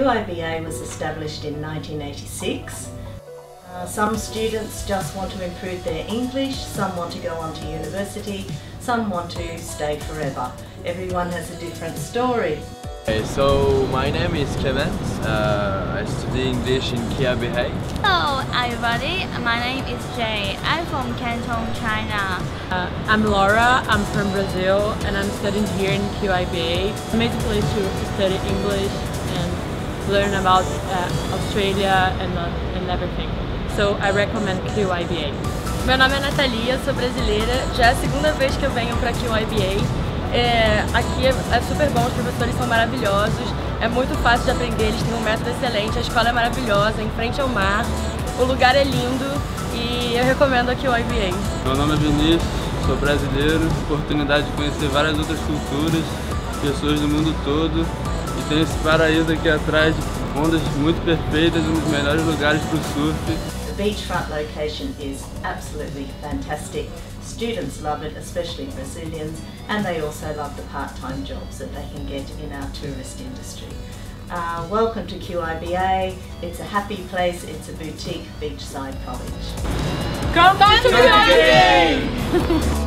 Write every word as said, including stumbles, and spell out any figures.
Q I B A was established in nineteen eighty-six. Uh, some students just want to improve their English, some want to go on to university, some want to stay forever. Everyone has a different story. Okay, so my name is Kevin. Uh, I study English in Q I B A. Hello everybody, my name is Jay. I'm from Canton, China. Uh, I'm Laura, I'm from Brazil and I'm studying here in Q I B A. I made a place to study English and learn about uh, Australia and, uh, and everything. So I recommend Q I B A. Meu nome é Natalia, sou brasileira. Já é a segunda vez que eu venho para Q I B A. É, aqui é, é super bom, os professores são maravilhosos, é muito fácil de aprender, eles têm um método excelente, a escola é maravilhosa, em frente ao mar, o lugar é lindo e eu recomendo a Q I B A. Meu nome é Vinícius, sou brasileiro, oportunidade de conhecer várias outras culturas, pessoas do mundo todo e tem esse paraíso aqui atrás de ondas muito perfeitas, um dos melhores lugares para o surf. The beachfront location is absolutely fantastic. Students love it, especially Brazilians, and they also love the part-time jobs that they can get in our tourist industry. Uh, welcome to Q I B A. It's a happy place, it's a boutique beachside college. Come to Q I B A!